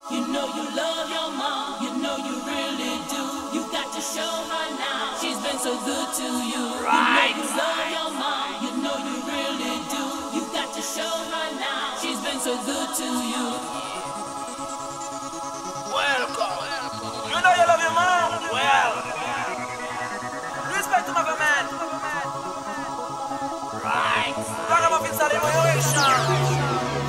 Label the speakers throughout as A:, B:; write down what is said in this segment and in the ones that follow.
A: You know you love your mom, you know you really do. You got to show her now, she's been so good to you. Right. You know you love your mom, you know you really do. You got to show her now, she's been so good to you.
B: Welcome. You know you love your mom? Well, respect to my man. Right. Ragamuffin celebration.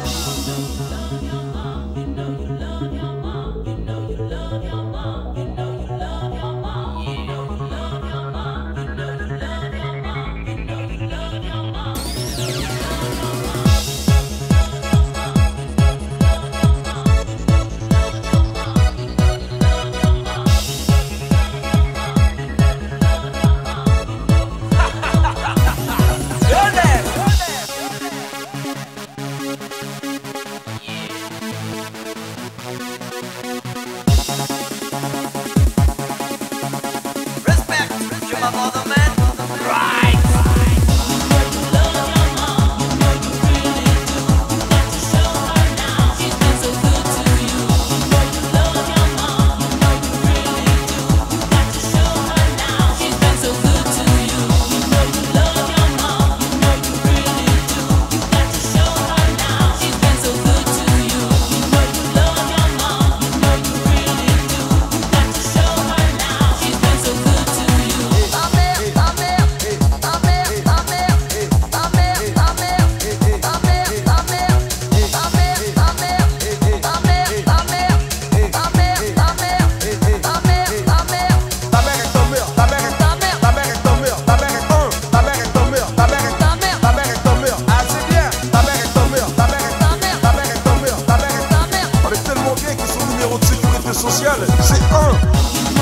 C: Social, c'est un.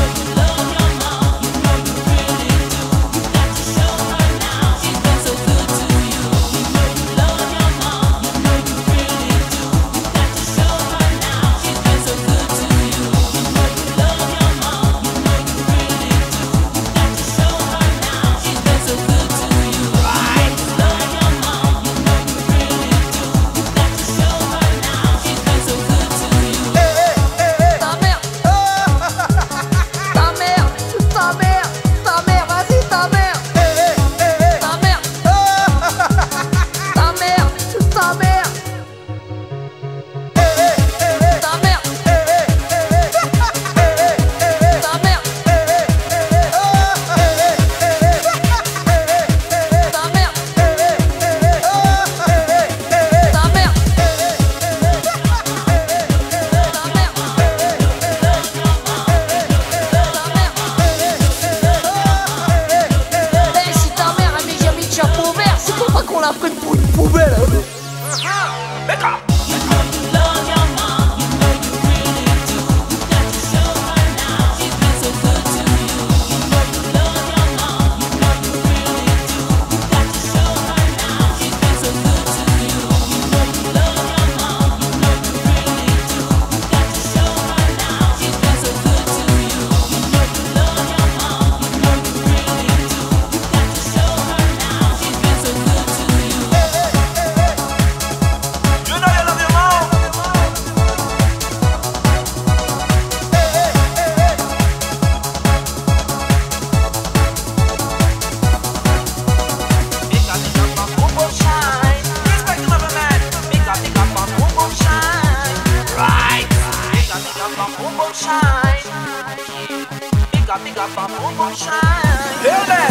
D: On l'a pris pour une poubelle.
B: Shine. Big up, boom, boom, shine.